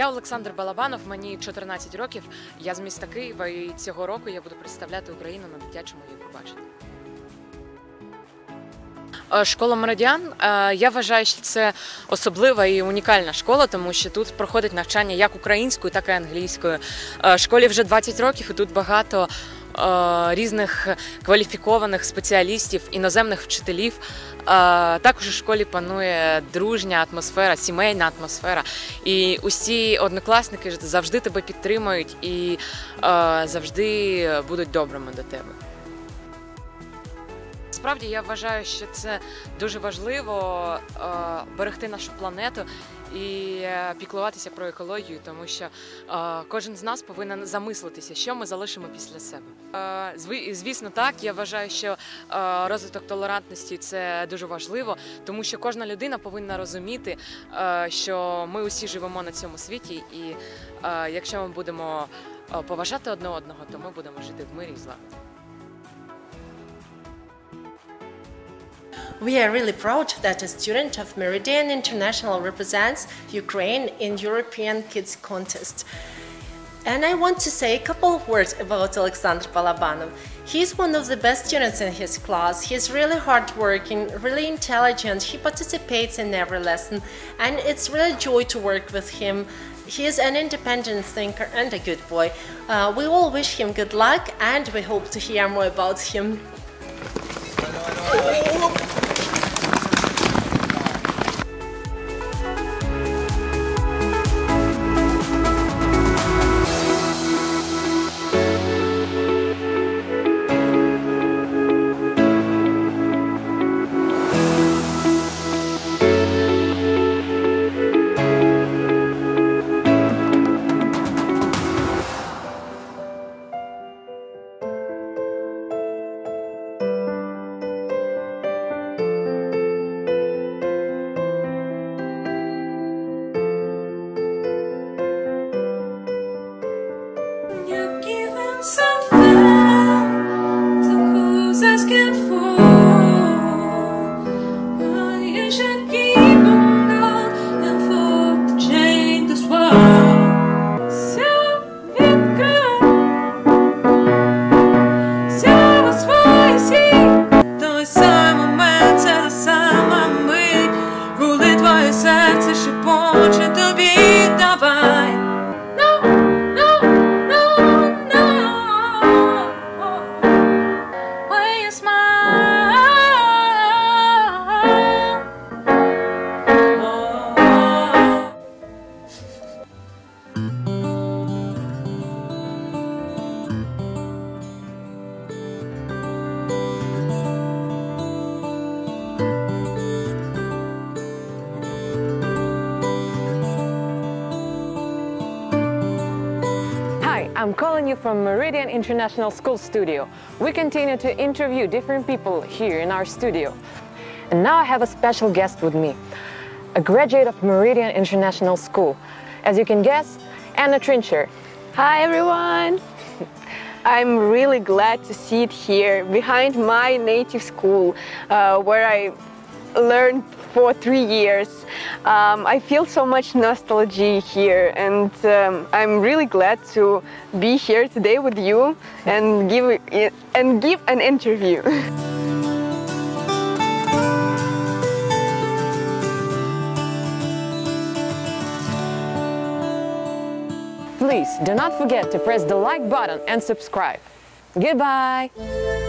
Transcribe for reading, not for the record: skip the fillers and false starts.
Я Олександр Балабанов, мені 14 років, я з міста Києва і цього року я буду представляти Україну на дитячому Євробаченні. Школа Меридіан, я вважаю, що це особлива і унікальна школа, тому що тут проходить навчання як українською, так і англійською. Школі вже 20 років і тут багато різних кваліфікованих спеціалістів, іноземних вчителів. Також у школі панує дружня атмосфера, сімейна атмосфера. І усі однокласники завжди тебе підтримують і завжди будуть добрими до тебе. Насправді, я вважаю, що це дуже важливо берегти нашу планету і піклуватися про екологію, тому що кожен з нас повинен замислитися, що ми залишимо після себе. Звісно, так, я вважаю, що розвиток толерантності – це дуже важливо, тому що кожна людина повинна розуміти, що ми усі живемо на цьому світі, і якщо ми будемо поважати одне одного, то ми будемо жити в мирі і злагоді. We are really proud that a student of Meridian International represents Ukraine in European Kids Contest. And I want to say a couple of words about Oleksandr Balabanov. He's one of the best students in his class. He's really hardworking, really intelligent. He participates in every lesson, and it's really joy to work with him. He is an independent thinker and a good boy. We all wish him good luck, and we hope to hear more about him. I'm calling you from Meridian International School studio. We continue to interview different people here in our studio. And now I have a special guest with me, a graduate of Meridian International School. As you can guess, Anna Trincher. Hi everyone! I'm really glad to sit here behind my native school where I learned for 3 years. I feel so much nostalgia here, and I'm really glad to be here today with you and give an interview. Please do not forget to press the like button and subscribe. Goodbye!